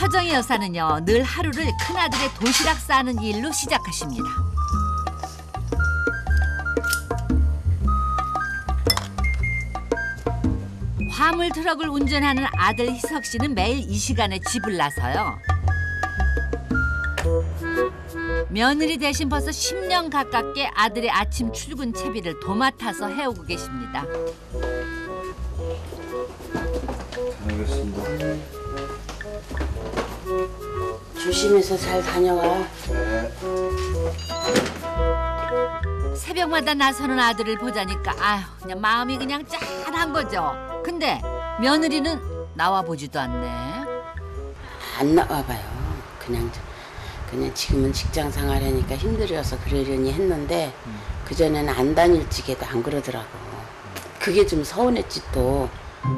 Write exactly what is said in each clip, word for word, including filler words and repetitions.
서정희 여사는요, 늘 하루를 큰아들의 도시락 싸는 일로 시작하십니다. 화물 트럭을 운전하는 아들 희석 씨는 매일 이 시간에 집을 나서요. 며느리 대신 벌써 십 년 가깝게 아들의 아침 출근 채비를 도맡아서 해오고 계십니다. 알겠습니다. 조심해서 잘 다녀와. 네. 새벽마다 나서는 아들을 보자니까 아휴, 그냥 마음이 그냥 짠한 거죠. 근데 며느리는 나와보지도 않네. 안 나와봐요. 그냥 그냥 지금은 직장 생활하니까 힘들어서 그러려니 했는데 음. 그전에는 안 다닐 적에도 안 그러더라고. 그게 좀 서운했지 또.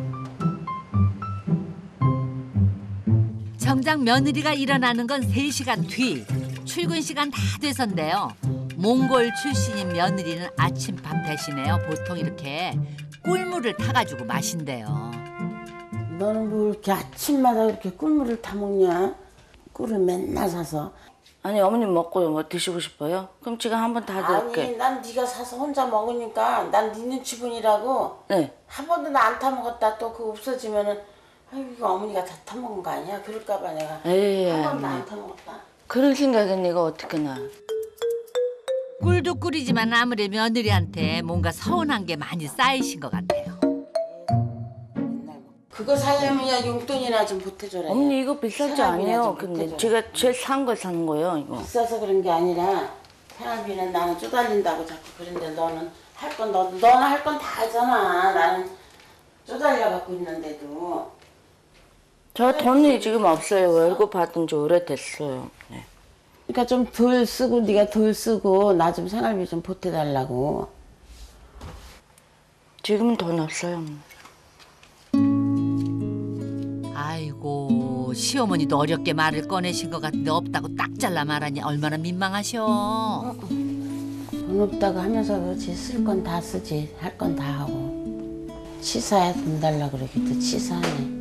정작 며느리가 일어나는 건 세 시간 뒤. 출근 시간 다 돼서인데요. 몽골 출신인 며느리는 아침밥 대신에요. 보통 이렇게 꿀물을 타가지고 마신대요. 너는 뭐 이렇게 아침마다 이렇게 꿀물을 타 먹냐? 꿀을 맨날 사서. 아니 어머님 먹고 뭐 드시고 싶어요? 그럼 제가 한번 다 드릴게. 아니 난 네가 사서 혼자 먹으니까 난 네 눈치 보이라고. 네. 한 번도 나 안 타 먹었다 또 그거 없어지면은 아유 이거 어머니가 다 타 먹은 거 아니야? 그럴까봐 내가 에이, 한 번도 안 타 먹었다. 그런 생각은 내가 어떻게 나? 꿀도 꿀이지만 아무리 며느리한테 뭔가 서운한 게 많이 쌓이신 것 같아요. 그거 살려면 야 용돈이나 좀 보태줘라. 어머니 이거 비싸지 않아요. 근데 제가 제일 산 거 사는 거예요. 이거. 비싸서 그런 게 아니라 생활비는 나는 쪼달린다고 자꾸 그런데 너는 할 건 너 너는 할 건 다 하잖아. 나는 쪼달려 갖고 있는데도. 저 돈이 지금 없어요. 월급 받은 지 오래됐어요. 네. 그러니까 좀 덜 쓰고 네가 덜 쓰고 나 좀 생활비 좀 보태달라고. 지금은 돈 없어요. 아이고 시어머니도 어렵게 말을 꺼내신 것 같은데 없다고 딱 잘라 말하니 얼마나 민망하셔. 돈 없다고 하면서도 지 쓸 건 다 쓰지 할 건 다 하고 치사해 돈 달라 그러기도 치사하네.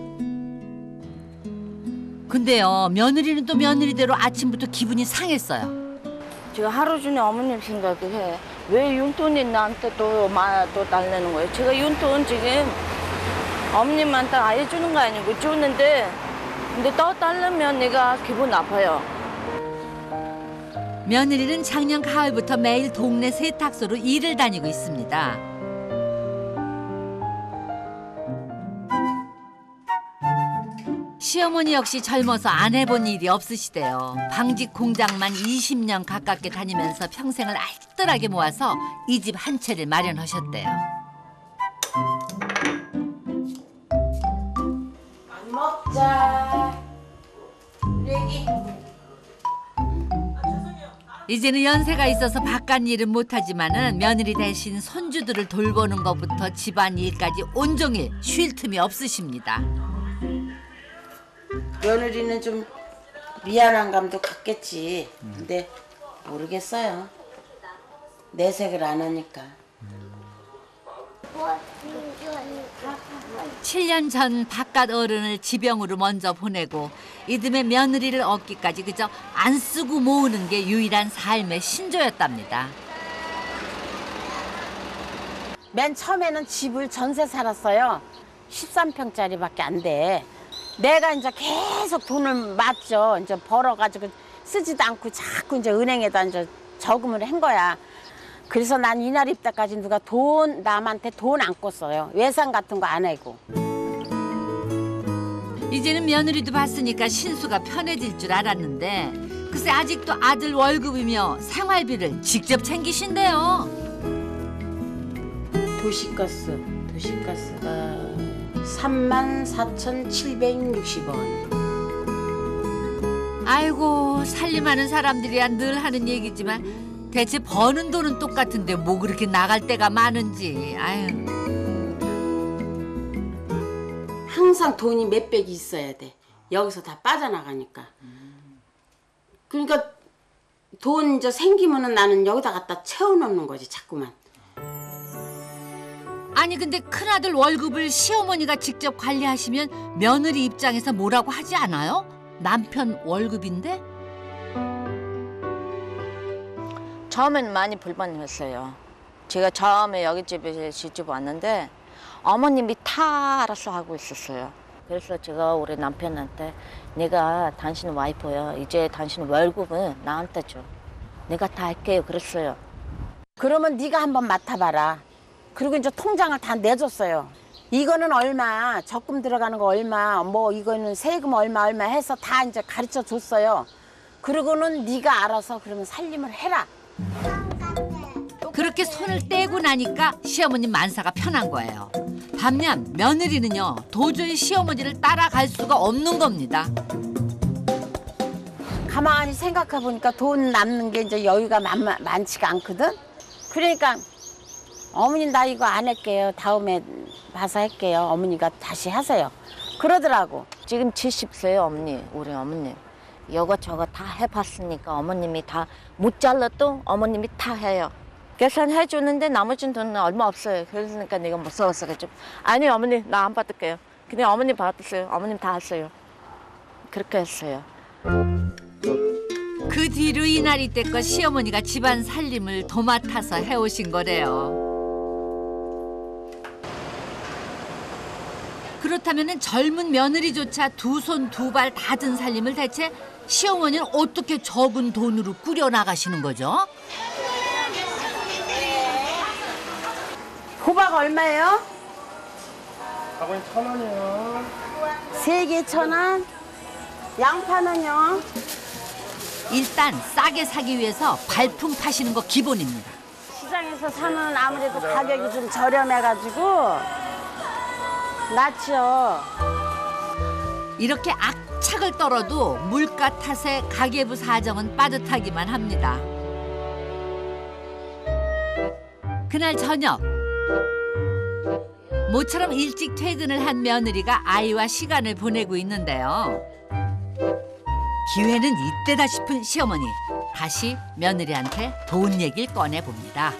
근데요 며느리는 또 며느리대로 아침부터 기분이 상했어요. 제가 하루 종일 어머님 생각을 해. 왜 용돈이 나한테 또, 또 달라는 거예요? 제가 용돈 지금 어머님한테 아예 주는 거 아니고 주는데 근데 또 달라면 내가 기분 나빠요. 며느리는 작년 가을부터 매일 동네 세탁소로 일을 다니고 있습니다. 시어머니 역시 젊어서 안 해본 일이 없으시대요. 방직 공장만 이십 년 가깝게 다니면서 평생을 알뜰하게 모아서 이 집 한 채를 마련하셨대요. 밥 먹자. 얘기. 이제는 연세가 있어서 바깥 일은 못하지만은 며느리 대신 손주들을 돌보는 것부터 집안일까지 온종일 쉴 틈이 없으십니다. 며느리는 좀 미안한 감도 갖겠지. 근데 모르겠어요. 내색을 안 하니까. 칠 년 전 바깥 어른을 지병으로 먼저 보내고 이듬해 며느리를 얻기까지 그저 안 쓰고 모으는 게 유일한 삶의 신조였답니다. 맨 처음에는 집을 전세 살았어요. 십삼 평짜리밖에 안 돼. 내가 이제 계속 돈을 맞죠. 이제 벌어가지고 쓰지도 않고 자꾸 이제 은행에다 이제 저금을 한 거야. 그래서 난 이날 입다까지 누가 돈, 남한테 돈 안 꿨어요. 외상 같은 거 안 하고. 이제는 며느리도 봤으니까 신수가 편해질 줄 알았는데 글쎄 아직도 아들 월급이며 생활비를 직접 챙기신대요. 도시가스, 도시가스가 삼만 사천칠백육십 원. 아이고 살림하는 사람들이야 늘 하는 얘기지만 대체 버는 돈은 똑같은데 뭐 그렇게 나갈 때가 많은지. 아유. 항상 돈이 몇백이 있어야 돼. 여기서 다 빠져나가니까. 그러니까 돈 이제 생기면은 나는 여기다 갖다 채워놓는 거지 자꾸만. 아니 근데 큰아들 월급을 시어머니가 직접 관리하시면 며느리 입장에서 뭐라고 하지 않아요? 남편 월급인데? 처음에는 많이 불만이었어요. 제가 처음에 여기 집에 시집 왔는데 어머님이 다 알아서 하고 있었어요. 그래서 제가 우리 남편한테 내가 당신 와이프야. 이제 당신 월급은 나한테 줘. 내가 다 할게요. 그랬어요. 그러면 네가 한번 맡아봐라. 그리고 이제 통장을 다 내줬어요. 이거는 얼마, 적금 들어가는 거 얼마, 뭐 이거는 세금 얼마 얼마 해서 다 이제 가르쳐 줬어요. 그러고는 네가 알아서 그러면 살림을 해라. 그렇게 손을 떼고 나니까 시어머님 만사가 편한 거예요. 반면 며느리는요 도저히 시어머니를 따라갈 수가 없는 겁니다. 가만히 생각해 보니까 돈 남는 게 이제 여유가 많, 많지가 않거든. 그러니까 어머니 나 이거 안 할게요. 다음에 봐서 할게요. 어머니가 다시 하세요. 그러더라고. 지금 칠십 세요 어머니. 우리 어머님. 이거저거 다 해봤으니까 어머님이 다 못 잘라도 어머님이 다 해요. 계산해 주는데 나머지 돈은 얼마 없어요. 그러니까 내가 무서웠어가지고 아니 어머니 나 안 받을게요. 그냥 어머님 받으세요. 어머님 다 하세요. 그렇게 했어요. 그 뒤로 이날이 때껏 시어머니가 집안 살림을 도맡아서 해오신 거래요. 그렇다면 젊은 며느리조차 두 손 두 발 다 든 살림을 대체 시어머니는 어떻게 적은 돈으로 꾸려나가시는 거죠? 호박 얼마예요? 아버님 천 원이요. 세 개 천 원. 양파는요? 일단 싸게 사기 위해서 발품 파시는 거 기본입니다. 시장에서 사는 아무래도 가격이 좀 저렴해가지고 낫죠. 이렇게 악착을 떨어도 물가 탓에 가계부 사정은 빠듯하기만 합니다. 그날 저녁 모처럼 일찍 퇴근을 한 며느리가 아이와 시간을 보내고 있는데요. 기회는 이때다 싶은 시어머니. 다시 며느리한테 돈 얘기를 꺼내봅니다.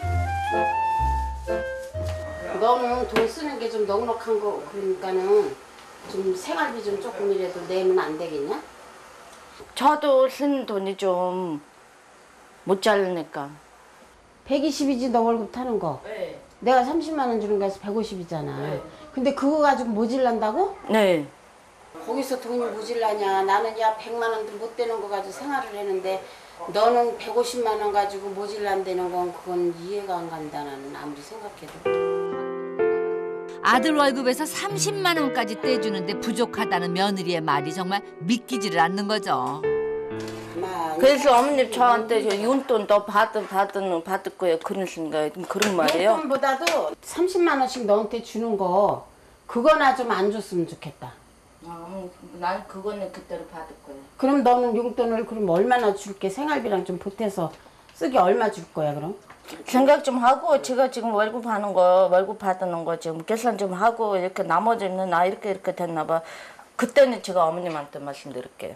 너는 돈 쓰는 게 좀 넉넉한 거 그러니까는 좀 생활비 좀 조금이라도 내면 안 되겠냐? 저도 쓴 돈이 좀 못 자르니까. 백이십이지 너 월급 타는 거. 네. 내가 삼십만 원 주는 거에서 백오십이잖아. 네. 근데 그거 가지고 모질란다고? 네. 거기서 돈이 모질라냐. 나는 야 백만 원도 못 되는 거 가지고 생활을 했는데 너는 백오십만 원 가지고 모질란다는 건 그건 이해가 안 간다 나는 아무리 생각해도. 아들 월급에서 삼십만 원까지 떼주는데 부족하다는 며느리의 말이 정말 믿기지를 않는 거죠. 가만히 그래서 어머님 저한테 저 용돈 더 받은 받은 받을 거예요. 그러신가 그런 말이에요. 용돈보다도 삼십만 원씩 너한테 주는 거 그거나 좀 안 줬으면 좋겠다. 아, 난 그거는 그대로 받을 거예요. 그럼 너는 용돈을 그럼 얼마나 줄게? 생활비랑 좀 보태서 쓰기 얼마 줄 거야 그럼? 생각 좀 하고 제가 지금 월급 하는 거 월급 받는 거 지금 계산 좀 하고 이렇게 나머지는 나 이렇게 이렇게 됐나 봐. 그때는 제가 어머님한테 말씀드릴게요.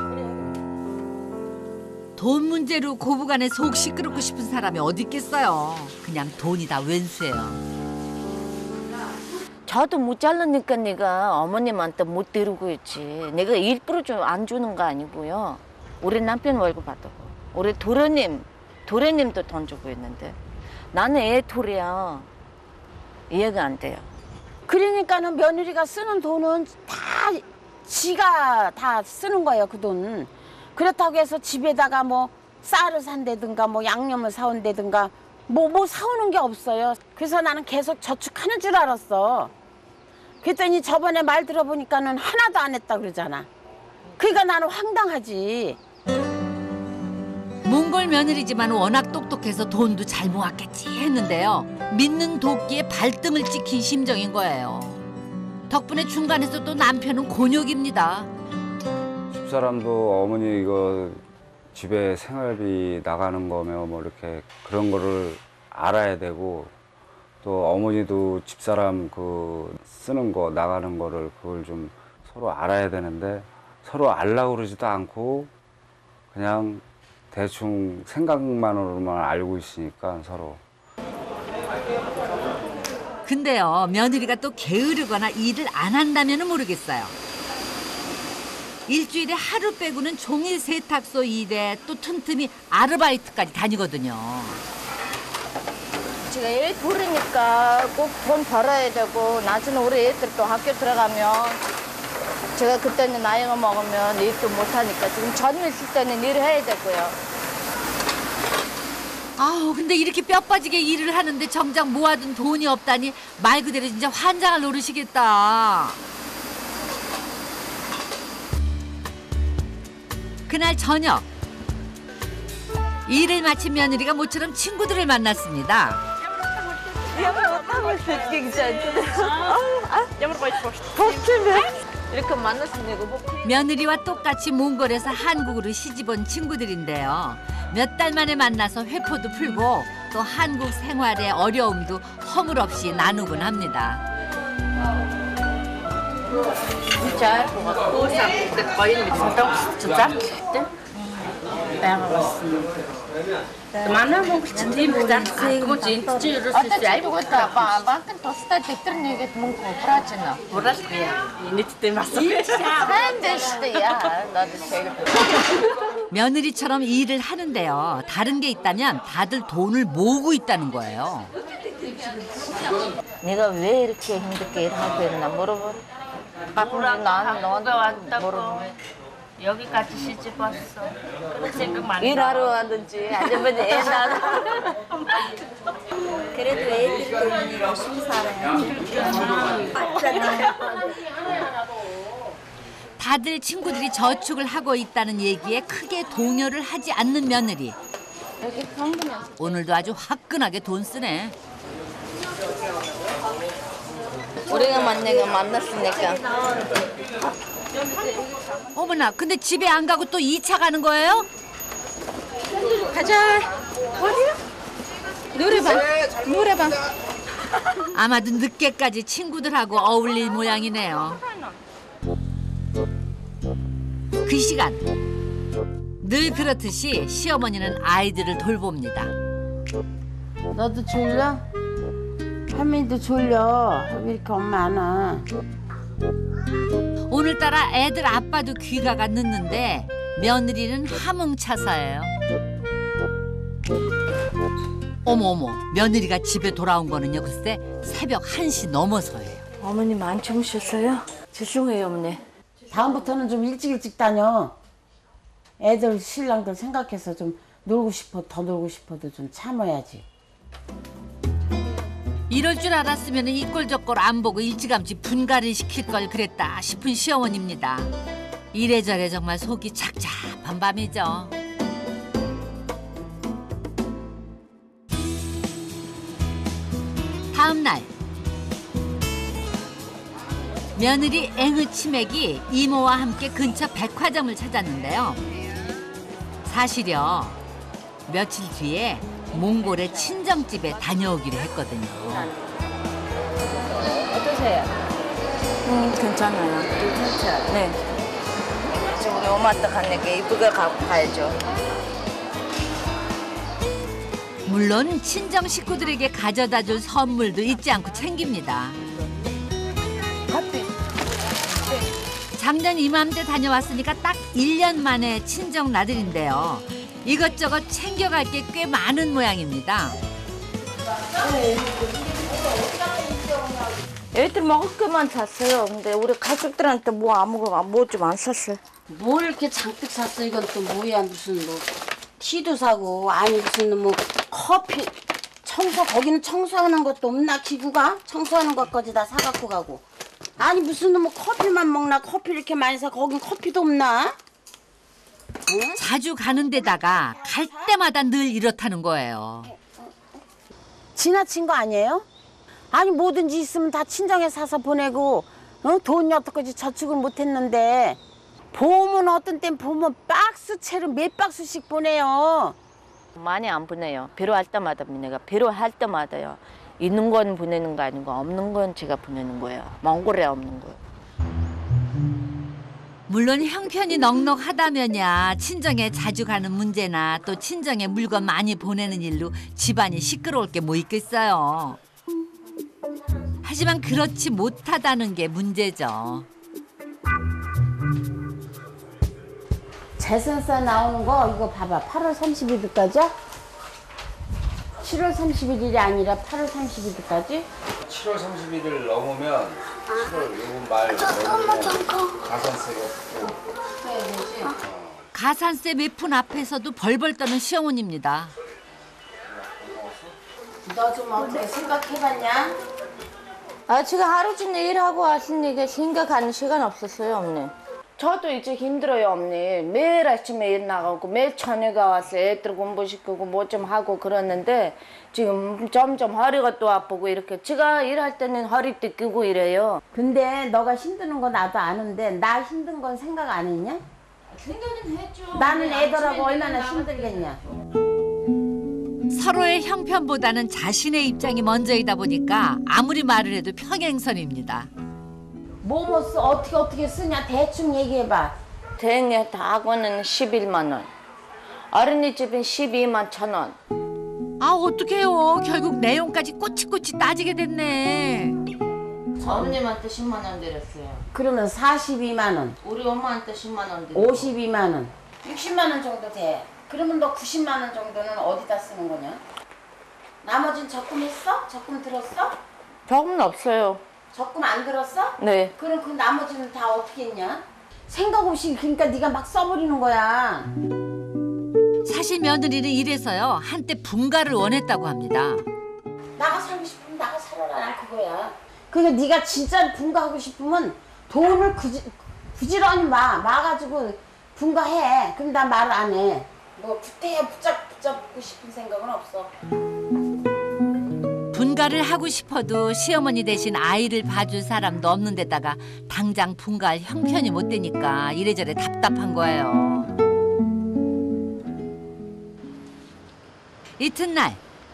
돈 문제로 고부간에 속 시끄럽고 싶은 사람이 어디 있겠어요. 그냥 돈이 다 왼수예요. 저도 못 자르니까 내가 어머님한테 못 드리고 있지. 내가 일부러 좀 안 주는 거 아니고요. 우리 남편 월급 받고 우리 도련님 도련님도 돈 주고 있는데 나는 애 둘이야. 이해가 안 돼요. 그러니까는 며느리가 쓰는 돈은 다 지가 다 쓰는 거예요 그 돈. 그렇다고 해서 집에다가 뭐 쌀을 산다든가 뭐 양념을 사온다든가 뭐 뭐 사오는 게 없어요. 그래서 나는 계속 저축하는 줄 알았어. 그랬더니 저번에 말 들어보니까는 하나도 안 했다 그러잖아. 그러니까 나는 황당하지. 몽골 며느리지만 워낙 똑똑해서 돈도 잘 모았겠지 했는데요. 믿는 도끼에 발등을 찍힌 심정인 거예요. 덕분에 중간에서 또 남편은 곤욕입니다. 집사람도 어머니 이거 집에 생활비 나가는 거며 뭐 이렇게 그런 거를 알아야 되고 또 어머니도 집사람 그 쓰는 거 나가는 거를 그걸 좀 서로 알아야 되는데 서로 알라고 그러지도 않고 그냥 대충 생각만으로만 알고 있으니까 서로. 근데요 며느리가 또 게으르거나 일을 안 한다면 모르겠어요. 일주일에 하루 빼고는 종일 세탁소 일에 또 틈틈이 아르바이트까지 다니거든요. 제가 애 둘이니까 꼭 돈 벌어야 되고 나중에 우리 애들 또 학교 들어가면 제가 그때는 나이가 먹으면 일도 못하니까 지금 젊을 때는 일을 해야 되고요. 아우 근데 이렇게 뼈 빠지게 일을 하는데 정작 모아둔 돈이 없다니 말 그대로 진짜 환장을 노르시겠다. 그날 저녁 일을 마친 며느리가 모처럼 친구들을 만났습니다. 이렇게 만났으면 며느리와 똑같이 몽골에서 한국으로 시집온 친구들인데요. 몇 달 만에 만나서 회포도 풀고 또 한국 생활의 어려움도 허물없이 나누곤 합니다. 며느리처럼 일을 하는데요. 다른 게 있다면 다들 돈을 모으고 있다는 거예요. 내가 왜 이렇게 힘들게 일하고 있나 물어보. 나는 너한테 왔다고 여기까지 시집 왔어. 그런 생각 많이 일하러 왔는지 아니면 애 낳으러. 그래도 애들 때문에 열심히 살아요. 다들 친구들이 저축을 하고 있다는 얘기에 크게 동요를 하지 않는 며느리. 오늘도 아주 화끈하게 돈 쓰네. 우리가 만나가 만났으니까. 어머나 근데 집에 안 가고 또 이 차 가는 거예요? 가자. 어디야? 노래방. 노래방. 아마도 늦게까지 친구들하고 어울릴 모양이네요. 그 시간 늘 그렇듯이 시어머니는 아이들을 돌봅니다. 너도 졸려? 할머니도 졸려. 왜 이렇게 엄마 안 와? 오늘따라 애들 아빠도 귀가가 늦는데 며느리는 함흥차사예요. 어머 어머 며느리가 집에 돌아온 거는요 글쎄 새벽 한 시 넘어서예요. 어머니 많이 주무셨어요? 죄송해요 어머니. 다음부터는 좀 일찍 일찍 다녀. 애들 신랑들 생각해서 좀 놀고 싶어 더 놀고 싶어도 좀 참아야지. 이럴 줄 알았으면 이 꼴 저 꼴 안 보고 일찌감치 분가를 시킬 걸 그랬다 싶은 시어머니입니다. 이래저래 정말 속이 착잡한 밤이죠. 다음 날 며느리 앵의 치맥이 이모와 함께 근처 백화점을 찾았는데요. 사실요 며칠 뒤에 몽골의 친정집에 다녀오기로 했거든요. 어떠세요? 음 괜찮아요. 괜찮죠? 네. 지금 우리 엄마 딱 가니까 이쁘게 갖고 가야죠. 물론 친정 식구들에게 가져다 줄 선물도 잊지 않고 챙깁니다. 커피. 작년 이맘때 다녀왔으니까 딱 일 년 만에 친정 나들인데요. 이것저것 챙겨갈 게 꽤 많은 모양입니다. 애들 먹을 것만 샀어요. 근데 우리 가족들한테 뭐 아무거나 뭐 좀 안 샀어요. 뭘 이렇게 잔뜩 샀어? 이건 또 뭐야? 무슨 뭐 티도 사고 아니 무슨 뭐 커피 청소 거기는 청소하는 것도 없나 기구가? 청소하는 것까지 다 사갖고 가고 아니 무슨 뭐 커피만 먹나 커피 이렇게 많이 사 거긴 커피도 없나? 응? 자주 가는 데다가 갈 때마다 늘 이렇다는 거예요. 지나친 거 아니에요? 아니 뭐든지 있으면 다 친정에 사서 보내고 어? 돈이 어떻게지 저축을 못했는데 보험은 어떤 땐 보면 박스채로 몇 박스씩 보내요. 많이 안 보내요. 필요할 때마다 내가 필요할 때마다요. 있는 건 보내는 거 아니고 없는 건 제가 보내는 거예요. 몽골에 없는 거. 물론 형편이 넉넉하다면야 친정에 자주 가는 문제나 또 친정에 물건 많이 보내는 일로 집안이 시끄러울 게 뭐 있겠어요. 하지만 그렇지 못하다는 게 문제죠. 재산세 나오는 거 이거 봐봐. 팔월 삼십일일까지야? 칠월 삼십일일이 아니라 팔월 삼십일일까지? 칠월 삼십일을 넘으면 칠월 요번 말 넘으면 가산세가 없고 가산세 매푼 앞에서도 벌벌 떠는 시어머니입니다. 너 좀 어떻게 생각해봤냐? 아, 제가 하루 종일 일하고 왔으니까 생각하는 시간 없었어요, 어머니. 저도 이제 힘들어요, 어머니. 매일 아침에 일 나가고 매일 저녁에 와서 애들 공부시키고 뭐 좀 하고 그러는데 지금 점점 허리가 또 아프고 이렇게 제가 일할 때는 허리띠 끼고 이래요. 근데 너가 힘드는 거 나도 아는데 나 힘든 건 생각 안 했냐? 생각은 했죠. 나는 애들하고 얼마나 힘들겠냐? 서로의 형편보다는 자신의 입장이 먼저이다 보니까 아무리 말을 해도 평행선입니다. 뭐뭐 써 어떻게 어떻게 쓰냐 대충 얘기해봐. 대행에 다 학원은 십일만 원, 어린이집은 십이만 천 원. 아 어떡해요. 결국 내용까지 꼬치꼬치 따지게 됐네. 어머님한테 십만 원 드렸어요. 그러면 사십이만 원, 우리 엄마한테 십만 원 드렸어요. 오십이만 원, 육십만 원 정도 돼. 그러면 너 구십만 원 정도는 어디다 쓰는 거냐? 나머지는 적금했어? 적금 들었어? 적은 없어요. 적금 안 들었어? 네. 그럼 그 나머지는 다 어떻게 했냐? 생각 없이 그러니까 네가 막 써버리는 거야. 사실 며느리는 이래서요. 한때 분가를 원했다고 합니다. 나가 살고 싶으면 나가 살아라 난 그거야. 그러니까 네가 진짜 분가하고 싶으면 돈을 부지, 부지런히 마 마가지고 분가해. 그럼 나 말 안 해. 뭐 붙대야 붙잡 붙잡고 싶은 생각은 없어. 분가를 하고 싶어도 시어머니 대신 아이를 봐줄 사람도 없는 데다가 당장 분가할 형편이 못 되니까 이래저래 답답한 거예요. 이튿날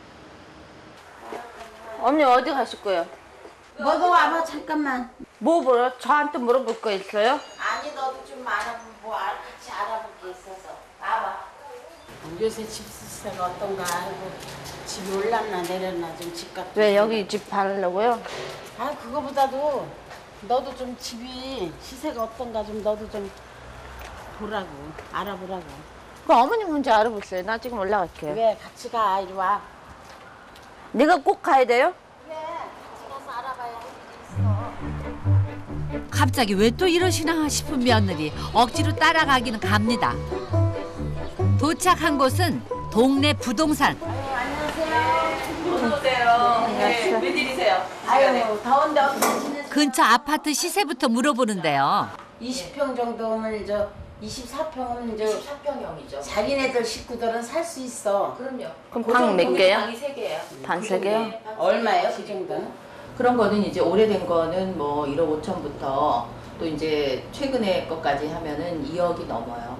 어머니 어디 가실 거예요? 너도 와봐 잠깐만. 뭐 물어? 저한테 물어볼 거 있어요? 아니 너도 좀 알아보면 뭐 알- 같이 알아볼 게 있어서 와봐. 요새 집세가 어떤가 알고 집이 올랐나 내렸나 좀 집값. 왜 여기 집 팔려고요? 아 그거보다도 너도 좀 집이 시세가 어떤가 좀 너도 좀 보라고 알아보라고. 그럼 어머니 먼저 알아보세요. 나 지금 올라갈게요. 왜 같이 가 이리 와. 네가 꼭 가야 돼요? 그래 같이 가서 알아봐야 할 일이 있어. 갑자기 왜 또 이러시나 싶은 며느리 억지로 따라가기는 갑니다. 도착한 곳은 동네 부동산. 아유 더운데 어떻게 지내세요? 근처 아파트 시세부터 물어보는데요. 이십 평 정도면 저 이십사 평은 저 이십사 평형이죠. 자기네들 식구들은 살 수 있어. 그럼요. 그럼 방 몇 개요? 방이 세 개예요. 방 세 개요? 얼마예요 그 정도는? 그런 거는 이제 오래된 거는 뭐 일억 오천부터 또 이제 최근에 것까지 하면은 이억이 넘어요.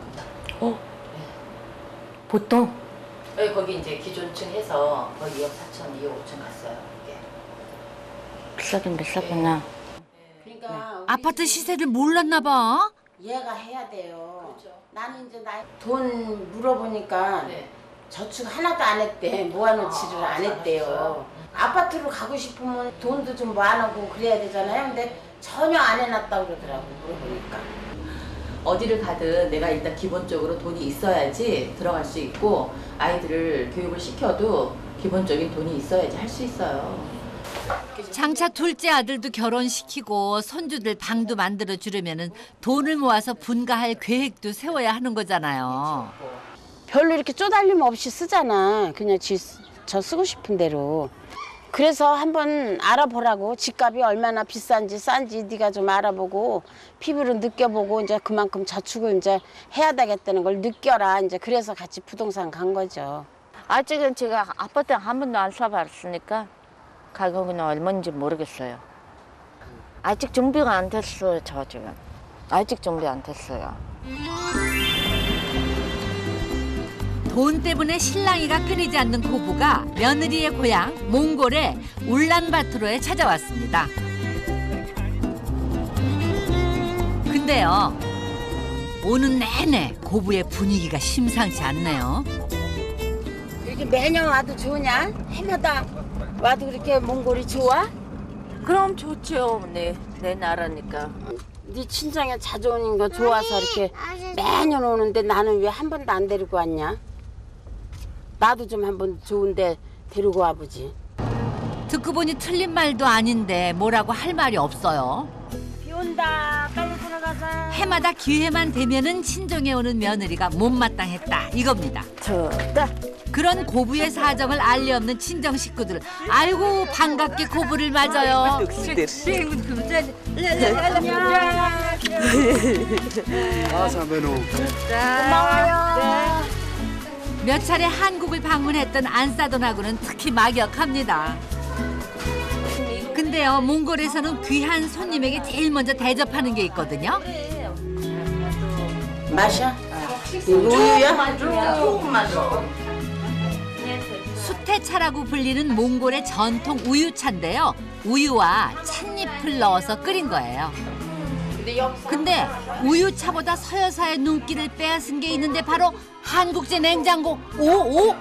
보통? 네, 거기 이제 기존층 해서 거의 이억 사천, 이억 오천 갔어요. 이게. 비싸긴 비싸구나. 그러니까 우리 아파트 시세를 몰랐나 봐. 얘가 해야 돼요. 그렇죠. 나는 이제 나 돈 물어보니까 네. 저축 하나도 안 했대. 모아놓지를 아, 안 했대요. 알았어요. 아파트로 가고 싶으면 돈도 좀 모아놓고 그래야 되잖아요. 근데 전혀 안 해놨다고 그러더라고 물어보니까. 어디를 가든 내가 일단 기본적으로 돈이 있어야지 들어갈 수 있고 아이들을 교육을 시켜도 기본적인 돈이 있어야지 할 수 있어요. 장차 둘째 아들도 결혼시키고 손주들 방도 만들어 주려면은 돈을 모아서 분가할 계획도 세워야 하는 거잖아요. 별로 이렇게 쪼달림 없이 쓰잖아. 그냥 지, 저 쓰고 싶은 대로. 그래서 한번 알아보라고. 집값이 얼마나 비싼지 싼지 네가 좀 알아보고 피부로 느껴보고 이제 그만큼 저축을 이제 해야 되겠다는 걸 느껴라. 이제 그래서 같이 부동산 간 거죠. 아직은 제가 아파트 한 번도 안 사봤으니까 가격은 얼마인지 모르겠어요. 아직 준비가 안 됐어요, 저 지금. 아직 준비 안 됐어요. 돈 때문에 신랑이가 끊이지 않는 고부가 며느리의 고향 몽골의 울란바토르에 찾아왔습니다. 근데요, 오는 내내 고부의 분위기가 심상치 않네요. 이렇게 매년 와도 좋으냐? 해마다 와도 그렇게 몽골이 좋아? 그럼 좋죠, 어머니. 내 나라니까. 네 친정에 자주 오는 거 좋아서 이렇게 매년 오는데 나는 왜 한 번도 안 데리고 왔냐? 나도 좀 한번 좋은데 데리고 와보지. 듣고 보니 틀린 말도 아닌데 뭐라고 할 말이 없어요. 비 온다. 빨리 들어가자. 해마다 기회만 되면은 친정에 오는 며느리가 못마땅했다 이겁니다. 좋다. 그런 고부의 사정을 알리 없는 친정 식구들. 아이고 반갑게 고부를 맞아요. 고마워요. 몇 차례 한국을 방문했던 안사돈하고는 특히 막역합니다. 근데요, 몽골에서는 귀한 손님에게 제일 먼저 대접하는 게 있거든요. 마셔. 우유야? 조금만 줘. 수태차라고 불리는 몽골의 전통 우유차인데요. 우유와 찻잎을 넣어서 끓인 거예요. 근데 우유차보다 서여사의 눈길을 빼앗은 게 있는데 바로 한국제 냉장고. 오오.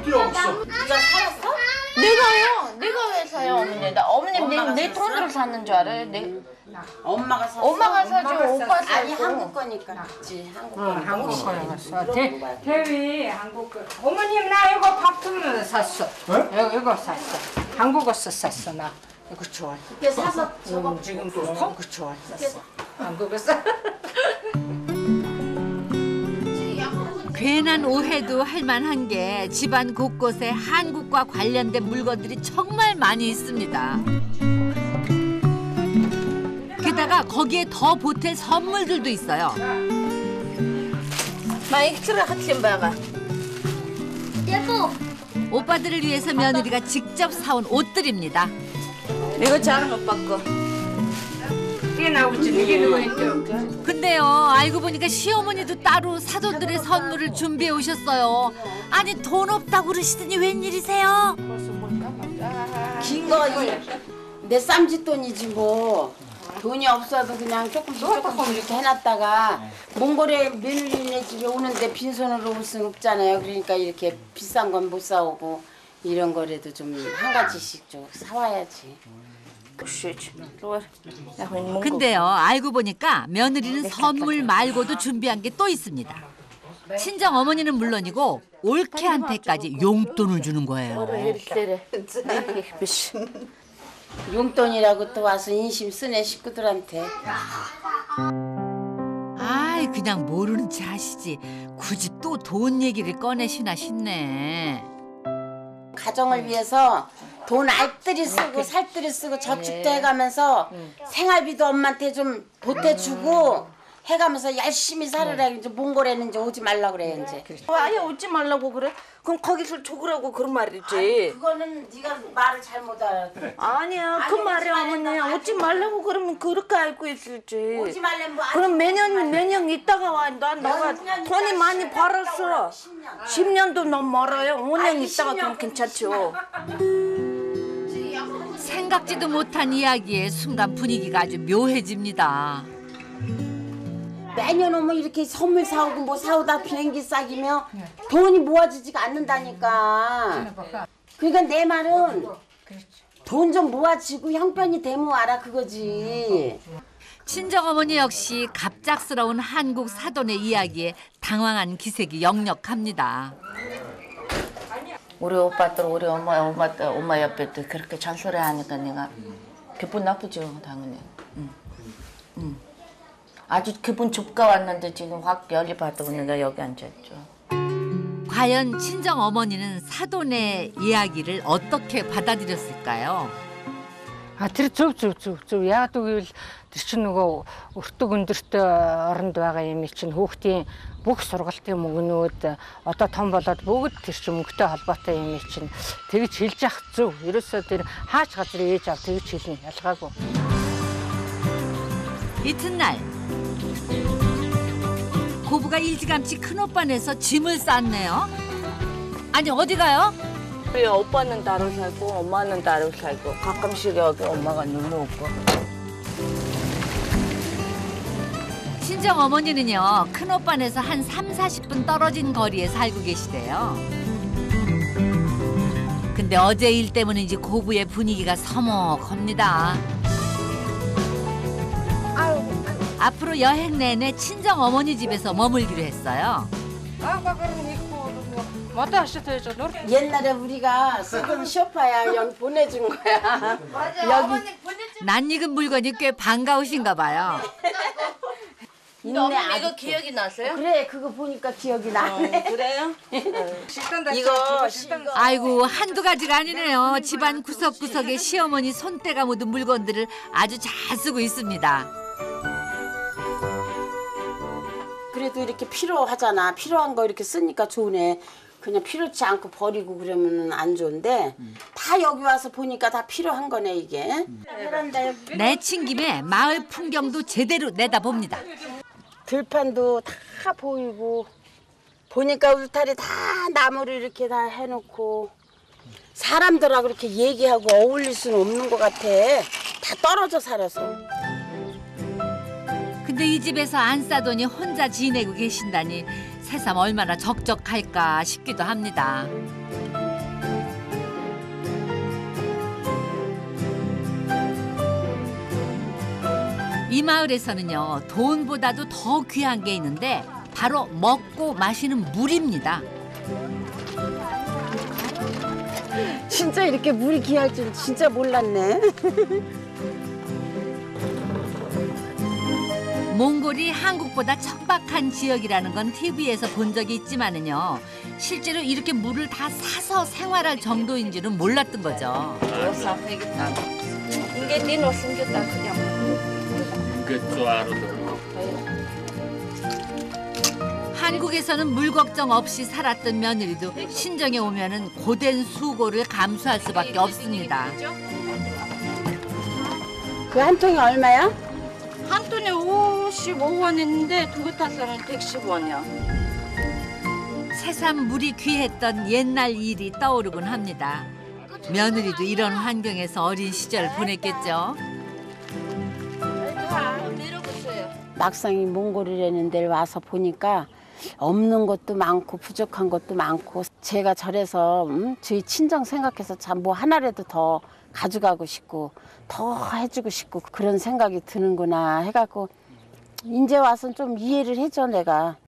내가요? 내가 왜 사요, 어머니? 나 어머님 내, 내 돈으로 샀는 줄 알아요? 내, 엄마가 샀어. 엄마가 사죠, 오빠 사고. 아니 한국 거니까. 그치 한국 거. 한국 거였어. 대, 대위 한국 거. 어머님 나 이거 밥통 샀어. 이거, 이거 샀어. 한국어서 샀어 나. 이거 좋아. 이렇게 사서 저거 음, 지금도 이거 좋아 샀어. 한국어서. 괜한 오해도 할 만한 게 집안 곳곳에 한국과 관련된 물건들이 정말 많이 있습니다. 게다가 거기에 더 보탤 선물들도 있어요. 마이크를 하트 봐가. 오빠들을 위해서 며느리가 직접 사온 옷들입니다. 이거 작은 오빠 거. 이게 나오지. 이게 누구인데? 근데요, 알고 보니까 시어머니도 따로 사돈들의 선물을 준비해 오셨어요. 아니 돈 없다고 그러시더니 웬일이세요? 긴거 내 쌈짓돈이지 뭐. 돈이 없어도 그냥 조금씩 조금씩 이렇게 해놨다가 몽골에 며느리네 집에 오는데 빈손으로 올 수는 없잖아요. 그러니까 이렇게 비싼 건 못 사오고 이런 거라도 좀 한 가지씩 좀 사와야지. 근데요, 알고 보니까 며느리는 선물 말고도 준비한 게 또 있습니다. 친정 어머니는 물론이고 올케한테까지 용돈을 주는 거예요. 용돈이라고 또 와서 인심 쓰네 식구들한테. 아이 그냥 모르는 체 하시지 굳이 또 돈 얘기를 꺼내시나 싶네. 가정을 위해서 돈 알뜰히 쓰고 살뜰히 쓰고 저축도 해가면서 생활비도 엄마한테 좀 보태주고 해가면서 열심히 살으라. 이제 몽골에는 이제 오지 말라 그래요 이제. 아예 오지 말라고 그래? 그럼 거기서 죽으라고 그런 말이지. 그거는 네가 말을 잘못 알아들어. 아니야, 그 말이 어머니. 오지 말라고 그러면 그렇게 알고 있을지. 오지 말래 뭐. 그럼 매년 매년 있다가 와. 난 너가 돈이 많이 벌었어. 십 년도 너무 멀어요. 오 년 있다가 그럼 괜찮죠. 생각지도 못한 이야기에 순간 분위기가 아주 묘해집니다. 매년 오면 이렇게 선물 사오고 뭐 사오다 비행기 싸기며 돈이 모아지지가 않는다니까. 그러니까 내 말은 돈 좀 모아지고 형편이 되면 알아 그거지. 친정어머니 역시 갑작스러운 한국 사돈의 이야기에 당황한 기색이 역력합니다. 우리 오빠들 우리 엄마 엄마 엄마 옆에 또 그렇게 잔소리하니까 내가 기분 나쁘죠 당연히. 응. 응. 아주 기분 좋게 왔는데 지금 확 열이 받고 내가 여기 앉았죠. 과연 친정어머니는 사돈의 이야기를 어떻게 받아들였을까요? А тэр зөв зөв зөв зөв яагаад гэвэл тэр чинь нөгөө өртөг өндөртэй оронд байгаа юм чинь хүүхдийн бүх сургалтын мөнгнүүд одоо том болоод бүгд тэр чинь мөнгөтэй холбоотой юм чинь тэгж хэлж явах зөв. Ерөөсөө тэр хаач газар ээж аав тэгж хэлнэ ялгаагүй. 이튿날 고부가 일찌감치 큰오빠네서 짐을 쌌네요. 아니 어디 가요? 우리 오빠는 따로 살고 엄마는 따로 살고 가끔씩 여기 엄마가 놀러 오고. 친정어머니는요 큰오빠네서 한 삼, 사십 분 떨어진 거리에 살고 계시대요. 근데 어제 일 때문인지 고부의 분위기가 서먹합니다. 아유, 앞으로 여행 내내 친정 어머니 집에서 머물기로 했어요. 옛날에 우리가 쓰던 소파야 여기 보내준 거야. 여기 낯익은 물건이 꽤 반가우신가 봐요. 있네. 어머니 아직도. 이거 기억이 나세요? 그래 그거 보니까 기억이 나네. 그래요? 이거 아이고 한두 가지가 아니네요. 집안 구석구석에 시어머니 손때가 묻은 물건들을 아주 잘 쓰고 있습니다. 그래도 이렇게 필요하잖아. 필요한 거 이렇게 쓰니까 좋네. 그냥 필요치 않고 버리고 그러면 안 좋은데 다 여기 와서 보니까 다 필요한 거네 이게. 베란다에 내친 김에 마을 풍경도 제대로 내다봅니다. 들판도 다 보이고 보니까 울타리 다 나무를 이렇게 다 해놓고 사람들하고 그렇게 얘기하고 어울릴 수는 없는 것 같아. 다 떨어져 살아서. 근데 이 집에서 안 싸더니 혼자 지내고 계신다니 새삼 얼마나 적적할까 싶기도 합니다. 이 마을에서는요 돈보다도 더 귀한 게 있는데 바로 먹고 마시는 물입니다. 진짜 이렇게 물이 귀할 줄 진짜 몰랐네. 몽골이 한국보다 척박한 지역이라는 건 티비에서 본 적이 있지만은요 실제로 이렇게 물을 다 사서 생활할 정도인 줄은 몰랐던 거죠. 이게 니노 생겼다 그냥. 한국에서는 물 걱정 없이 살았던 며느리도 신정에 오면은 고된 수고를 감수할 수밖에 없습니다. 그 한 통이 얼마야? 한 톤에 오십오 원인데 두 개 탔으면 백십 원이야. 새삼 물이 귀했던 옛날 일이 떠오르곤 합니다. 며느리도 이런 환경에서 어린 시절 보냈겠죠. 막상 이 몽골이라는 데를 와서 보니까 없는 것도 많고 부족한 것도 많고 제가 저래서 음? 저희 친정 생각해서 참 뭐 하나라도 더 가져가고 싶고 더 해주고 싶고 그런 생각이 드는구나 해갖고 이제 와서는 좀 이해를 해줘 내가.